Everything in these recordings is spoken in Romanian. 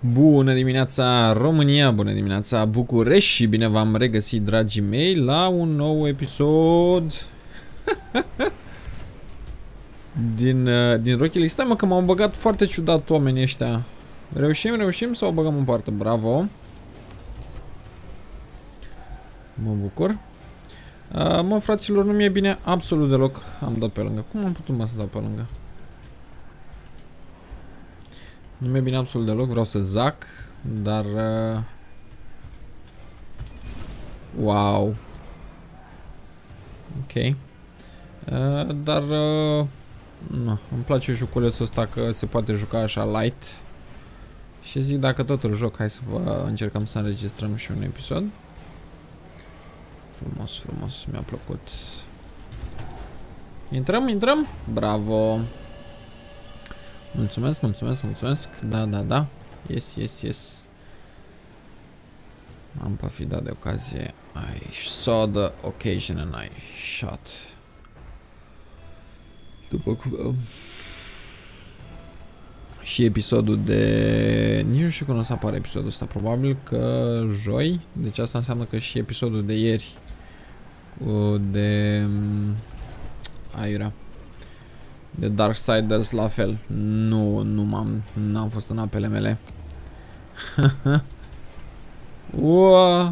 Bună dimineața România, bună dimineața București și bine v-am regăsit, dragii mei, la un nou episod din Rocket League. Stai mă că m-au băgat foarte ciudat oamenii ăștia. Reușim să o băgăm în poartă, bravo. Mă bucur. Mă, fraților, nu mi-e bine absolut deloc. Am dat pe lângă. Cum am putut mă să dau pe lângă? Nu mi-e bine absolut deloc, vreau să zac, dar... wow. Ok. Dar... nu, îmi place joculețul ăsta că se poate juca așa light. Și zic, dacă tot îl joc, hai să vă încercăm să înregistrăm și un episod. Frumos, frumos, mi-a plăcut. Intrăm? Bravo! Mulțumesc. Da. Yes. Am profitat de ocazie. I saw the occasion and I shot. După cum... și episodul de... nici nu știu când o să apare episodul ăsta. Probabil că joi. Deci asta înseamnă că și episodul de ieri de... aiurea. De Darksiders la fel. N-am fost în apele mele. Ua!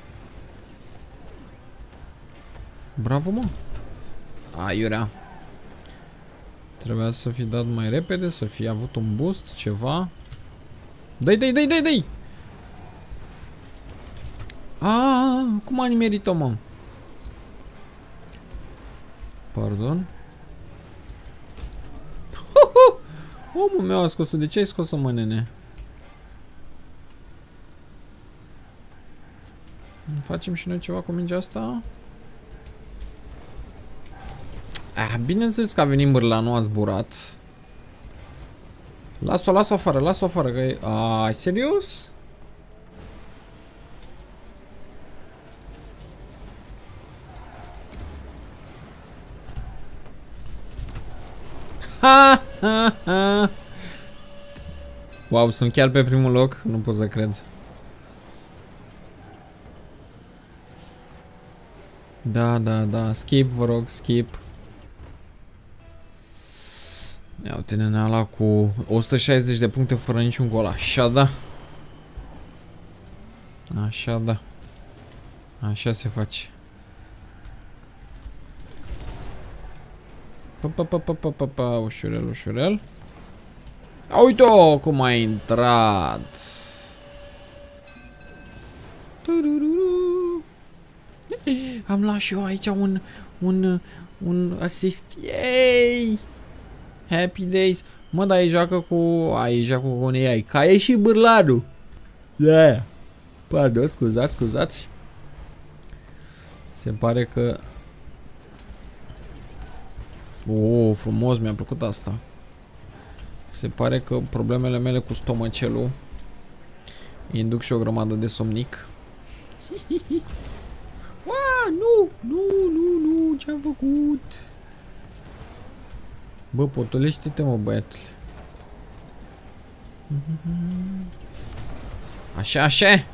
Bravo, mă. Aiurea. Trebuia să fi dat mai repede, să fi avut un boost, ceva. Dai! Cum a nimerit-o, mă? Pardon. Omul meu a scos-o. De ce ai scos-o, mă, nene? Facem și noi ceva cu mingea asta? Bineînțeles că a venit mârla, nu a zburat. Las-o afară, că e... ai serios? Ha! Wow, sunt chiar pe primul loc, nu pot să cred. Da, skip, vă rog, skip. Ia uite, nenea cu 160 de puncte fără niciun gol, așa da. Așa se face. Ușurel. Uite-o cum a intrat. Am luat și eu aici un asist. Yay! Happy days. Mă, dar ei joacă cu un AI. Ca e și bârladul. Yeah. Pardon, scuzați. Se pare că... frumos, mi-a plăcut asta. Se pare că problemele mele cu stomacelul induc și o grămadă de somnic. Nu, ce-am făcut? Bă, potolește-te, mă, băiatule. Așa.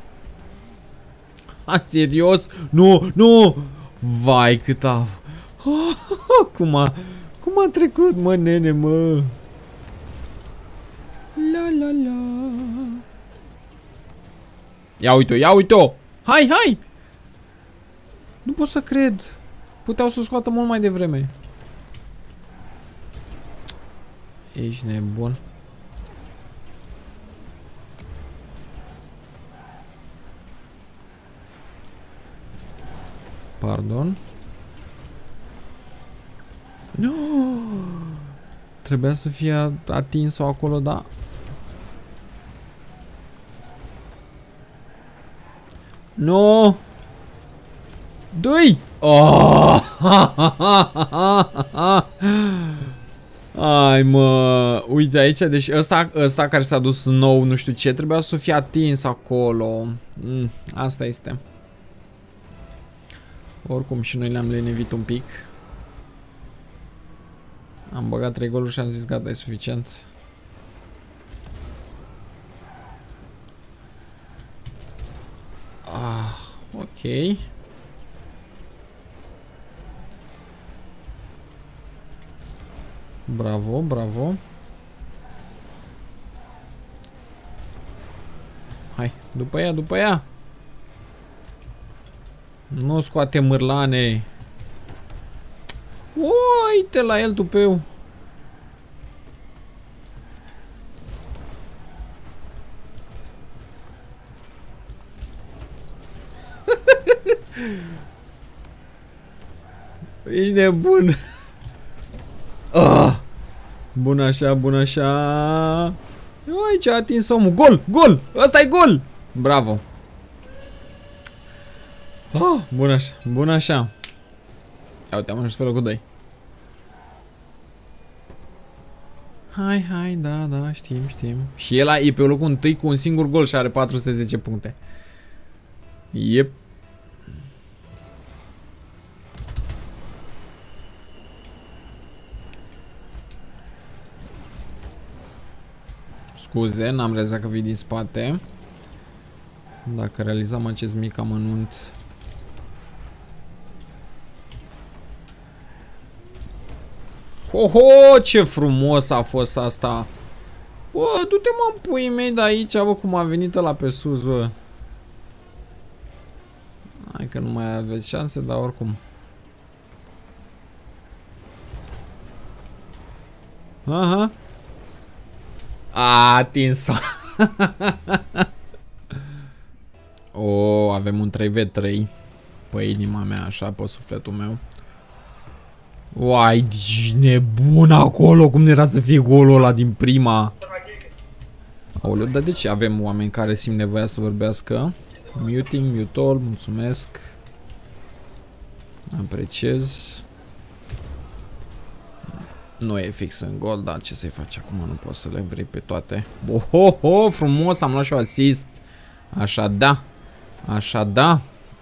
Serios? Nu! Vai, cât a... Cum a trecut, mă, nene, mă? La. Ia uite-o! Hai! Nu pot să cred. Puteau să o scoată mult mai devreme. Ești nebun. Pardon. Nu. Trebuia să fie atins-o acolo, da. Nu. Doi. Ai, mă. Uite aici, deci ăsta care s-a dus nou, nu știu ce, trebuia să fie atins acolo. Asta este. Oricum și noi le-am lenevit un pic. Am băgat 3 goluri și am zis gata, e suficient. Ok. Bravo, bravo. Hai, după ea, după ea. Nu scoate mârlane. Uite la el, tupeu. Ești nebun. Bun așa, bun așa. Aici a atins omul. Gol, gol. Ăsta e gol. Bravo. Bun așa, bun așa. Ia uite, am ajuns pe locul 2. Hai, hai, da, știm, știm. Și el e pe locul 1 cu un singur gol și are 410 puncte. Yep. Scuze, n-am realizat că vii din spate. Dacă realizam acest mic amănunt. Ho, ce frumos a fost asta. Bă, du-te mă în puii mei de aici, bă, cum a venit ăla pe sus, bă. Hai că nu mai aveți șanse, dar oricum. Aha. A atins-o. Avem un 3v3 pe inima mea, așa, pe sufletul meu. Uai, nebun acolo, cum era să fie golul ăla din prima. Aoleu, dar de ce avem oameni care simt nevoia să vorbească? Muting, mute all, mulțumesc. Apreciez. Nu e fix în gol, dar ce să-i faci acum? Nu pot să le vrei pe toate. Oho, frumos, am luat și o asist. Așa da. Așa da.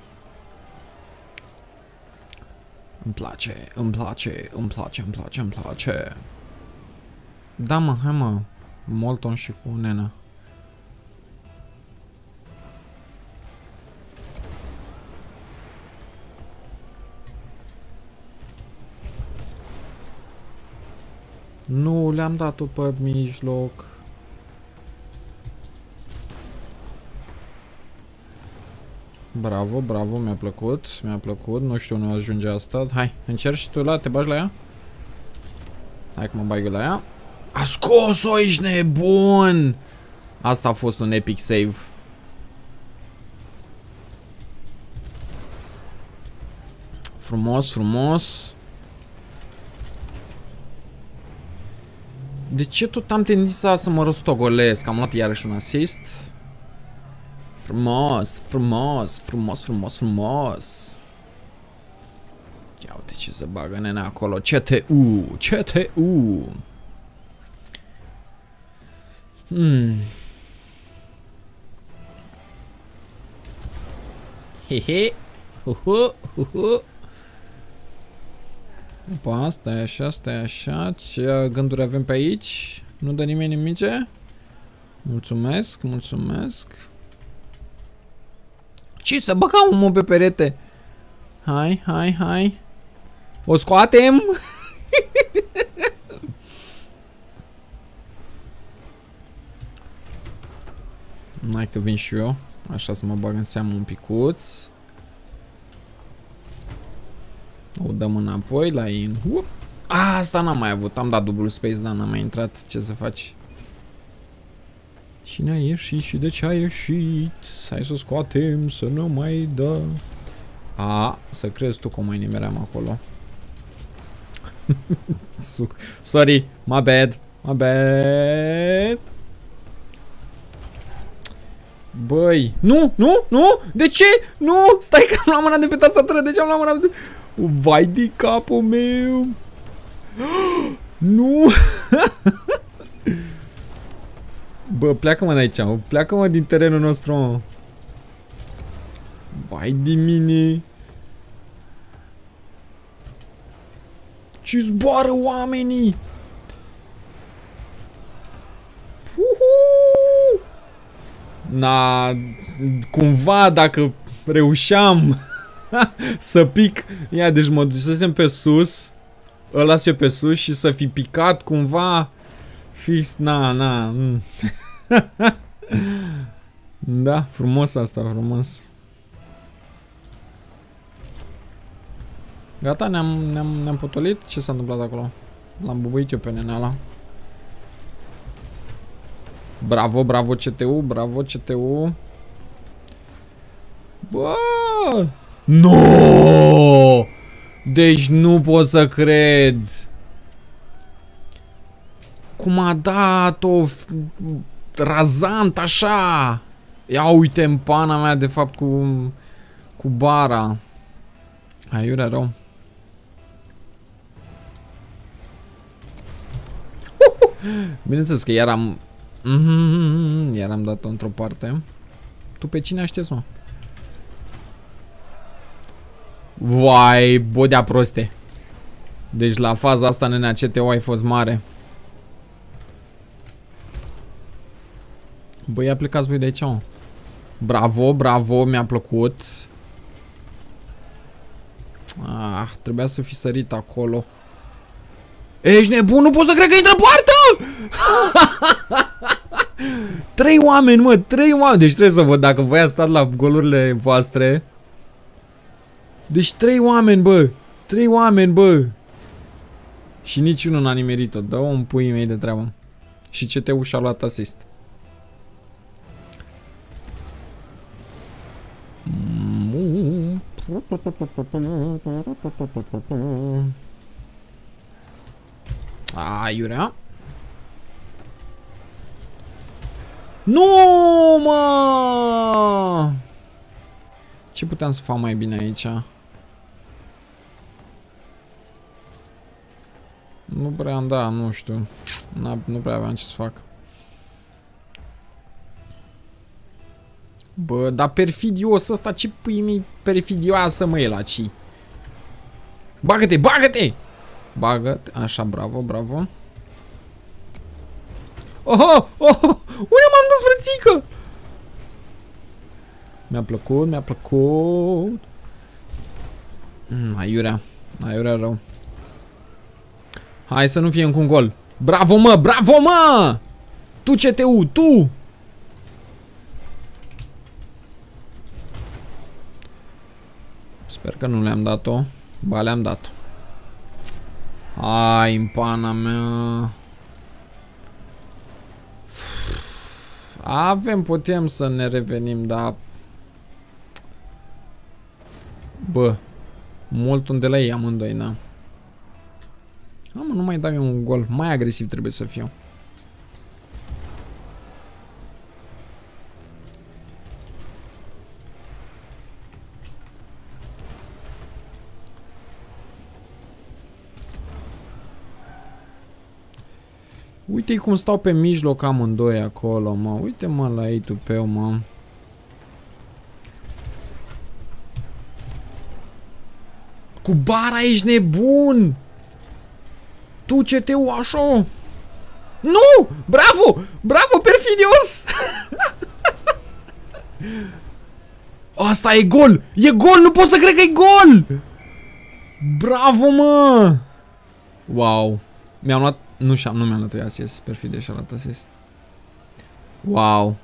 Îmi place, îmi place, îmi place, îmi place, îmi place. Da, mă, hai mă. Molton și cu Nena. Nu, le-am dat-o pe mijloc. Bravo, bravo, mi-a plăcut, mi-a plăcut. Nu știu unde ajunge asta. Hai, încerci și tu te bagi la ea? Hai că mă bag eu la ea. A scos-o, ești nebun! Asta a fost un epic save. Frumos, frumos. De ce tot am tendința să mă rostogolesc? Am luat iarăși un assist. Frumos, frumos, frumos, frumos, frumos. Ia uite ce se bagă Nena acolo. CTU, CTU. Hehe. Opa, stai așa, stai așa. Ce gânduri avem pe aici? Nu dă nimeni nimice? Mulțumesc, mulțumesc. Ce să băgăm omul pe perete? Hai, hai, hai. O scoatem? Hai că vin și eu. Așa să mă bag în seamă un picuț. O dăm înapoi la in. Asta n-am mai avut. Am dat double space, dar n-am mai intrat. Ce să faci? Cine a ieșit și de ce a ieșit? Hai să o scoatem, să nu mai dă. Să crezi tu că mai nimeream acolo. Sorry, my bad, my bad. Băi, nu, nu, nu, de ce? Nu, stai că am luat mâna de pe tastatură, de ce am luat mâna de... Vai de capul meu. Nu. Bă, pleacă-mă de aici, pleacă-mă din terenul nostru. Vai de mine. Ce zboară oamenii. Na, cumva dacă Reușeam să pic. Ia, deci mă dusesem pe sus. Îl las eu pe sus și să fi picat cumva. Fix, na. Da, frumos asta, frumos. Gata, ne-am potolit? Ce s-a întâmplat acolo? L-am bubuit eu pe nenea. Bravo, bravo CTU, bravo CTU. Bă! No! Deci nu pot să cred. Cum a dat-o razant așa. Ia uite în pana mea de fapt cu bara. Aiurea rău. Bineînțeles că iar am dat-o într-o parte. Tu pe cine aștepți, mă? Vai, bodea proste. Deci la faza asta, nenea, CTO ai fost mare. Băi, ia plecați voi de aici, mă. Bravo, bravo, mi-a plăcut. Ah, trebuia să fi sărit acolo. Ești nebun? Nu pot să cred că intră poartă! 3 oameni, mă, 3 oameni. Deci trebuie să văd dacă voi ați stat la golurile voastre. Deci 3 oameni, bă. 3 oameni, bă. Și niciunul n-a nimerit-o. Dă-o în puii mei de treabă. Și CTU și-a luat asist. Aiurea. Nu, mă! Ce puteam să fac mai bine aici? Nu prea am, da, nu știu. Nu prea aveam ce să fac. Bă, dar perfidios ăsta, ce pui mei perfidioasă, mă, e la ci. Bagă-te, bagă-te! Bagă-te, așa, bravo, bravo. Oho, oho, unde m-am dus, frățică? Mi-a plăcut, mi-a plăcut. Aiurea, aiurea rău. Hai să nu fie încă un gol. Bravo, mă, bravo, mă! Tu, CTU, tu! Sper că nu le-am dat-o. Ba, le-am dat-o. Hai, în pana mea. Putem să ne revenim, dar... Bă, mult unde la ei amândoi, na. Mă, nu mai dau eu un gol. Mai agresiv trebuie să fiu. Uite-i cum stau pe mijloc amândoi acolo, mă. Uite-mă la ei tupeu, mă. Cu bara ești nebun! Tu, CTU, așa! Nu! Bravo! Bravo, perfidios! Asta e gol! E gol! Nu pot să cred că e gol! Bravo, mă! Wow! Mi-am luat... Nu mi-am luat asist. Perfide și-a luat asist. Wow!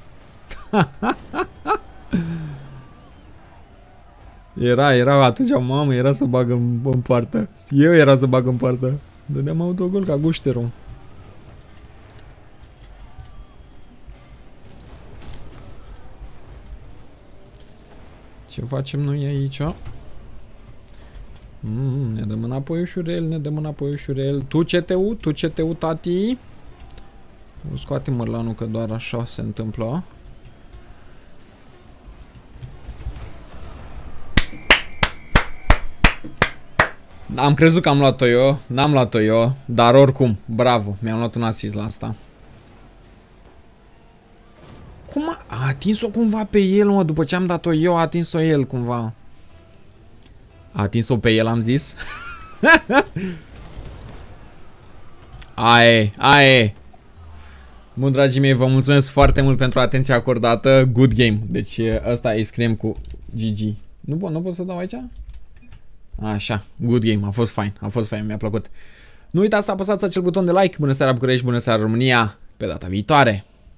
Era atunci, mamă, era să bag în poartă. Eu era să bag în poartă. Dădeam autogol ca gușterul. Ce facem noi aici? Ne dăm înapoi ușurel, ne dăm înapoi ușurel. Tu CTU, tati. Scoate mărlanul că doar așa se întâmplă. Am crezut că am luat-o eu, n-am luat-o eu, dar oricum, bravo, mi-am luat un asist la asta. Cum a atins-o cumva pe el, mă, după ce am dat-o eu, a atins-o el cumva. A atins-o pe el, am zis. Aie. Bun, dragii mei, vă mulțumesc foarte mult pentru atenția acordată. Good game. Deci ăsta îi scriem cu GG. Nu pot să dau aici? Așa, good game, a fost fain, mi-a plăcut. Nu uitați să apăsați acel buton de like. Bună seara București, bună seara România. Pe data viitoare.